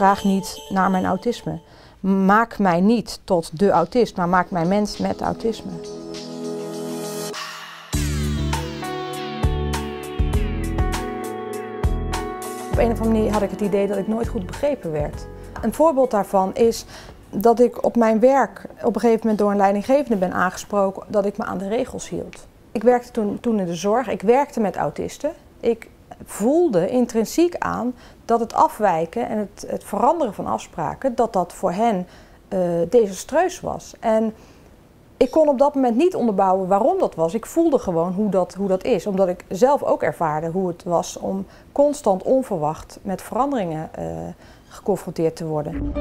vraag niet naar mijn autisme. Maak mij niet tot de autist, maar maak mij mens met autisme. Op een of andere manier had ik het idee dat ik nooit goed begrepen werd. Een voorbeeld daarvan is dat ik op mijn werk op een gegeven moment door een leidinggevende ben aangesproken dat ik me aan de regels hield. Ik werkte toen in de zorg, ik werkte met autisten. Ik voelde intrinsiek aan dat het afwijken en het veranderen van afspraken, dat voor hen desastreus was. En ik kon op dat moment niet onderbouwen waarom dat was. Ik voelde gewoon hoe dat is, omdat ik zelf ook ervaarde hoe het was om constant onverwacht met veranderingen geconfronteerd te worden.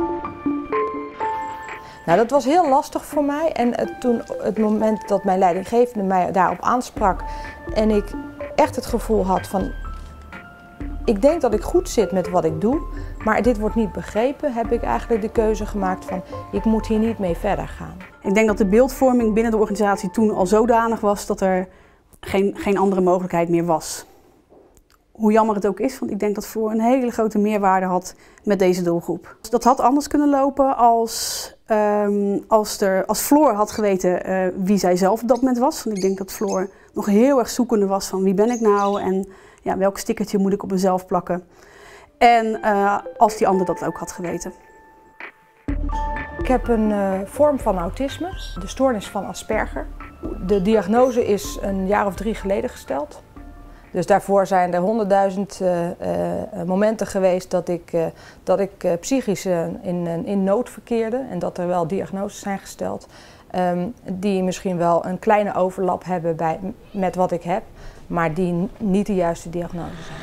Nou, dat was heel lastig voor mij en toen het moment dat mijn leidinggevende mij daarop aansprak en ik echt het gevoel had van, ik denk dat ik goed zit met wat ik doe, maar dit wordt niet begrepen, heb ik eigenlijk de keuze gemaakt van, ik moet hier niet mee verder gaan. Ik denk dat de beeldvorming binnen de organisatie toen al zodanig was dat er geen andere mogelijkheid meer was. Hoe jammer het ook is, want ik denk dat Floor een hele grote meerwaarde had met deze doelgroep. Dat had anders kunnen lopen als Floor had geweten wie zij zelf op dat moment was. Want ik denk dat Floor nog heel erg zoekende was van wie ben ik nou en ja, welk stickertje moet ik op mezelf plakken. En als die ander dat ook had geweten. Ik heb een vorm van autisme, de stoornis van Asperger. De diagnose is een jaar of 3 geleden gesteld. Dus daarvoor zijn er 100.000 momenten geweest dat ik psychisch in nood verkeerde en dat er wel diagnoses zijn gesteld die misschien wel een kleine overlap hebben met wat ik heb, maar die niet de juiste diagnose zijn.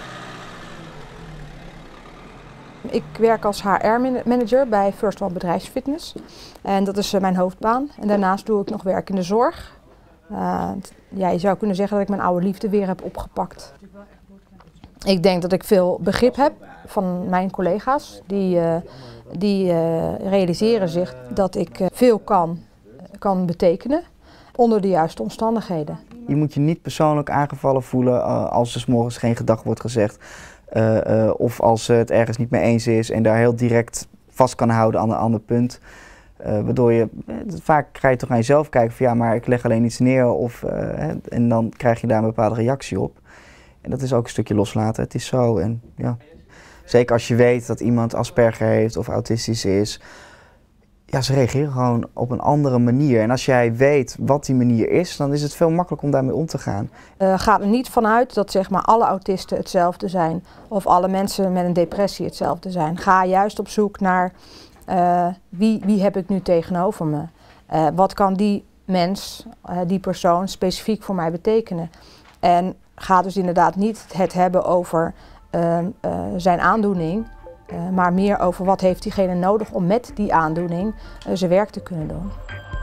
Ik werk als HR-manager bij First One Bedrijfsfitness en dat is mijn hoofdbaan. En daarnaast doe ik nog werk in de zorg. Ja, je zou kunnen zeggen dat ik mijn oude liefde weer heb opgepakt. Ik denk dat ik veel begrip heb van mijn collega's. Die realiseren zich dat ik veel kan betekenen onder de juiste omstandigheden. Je moet je niet persoonlijk aangevallen voelen als er 's morgens geen gedag wordt gezegd. Of als het ergens niet mee eens is en daar heel direct vast kan houden aan een ander punt. Waardoor je, vaak ga je toch aan jezelf kijken van ja, maar ik leg alleen iets neer en dan krijg je daar een bepaalde reactie op. En dat is ook een stukje loslaten, het is zo. En, ja. Zeker als je weet dat iemand Asperger heeft of autistisch is, ja, ze reageren gewoon op een andere manier. En als jij weet wat die manier is, dan is het veel makkelijker om daarmee om te gaan. Ga er niet vanuit dat zeg maar, alle autisten hetzelfde zijn of alle mensen met een depressie hetzelfde zijn. Ga juist op zoek naar wie heb ik nu tegenover me? Wat kan die mens, die persoon specifiek voor mij betekenen? En ga dus inderdaad niet het hebben over zijn aandoening, maar meer over wat heeft diegene nodig om met die aandoening zijn werk te kunnen doen.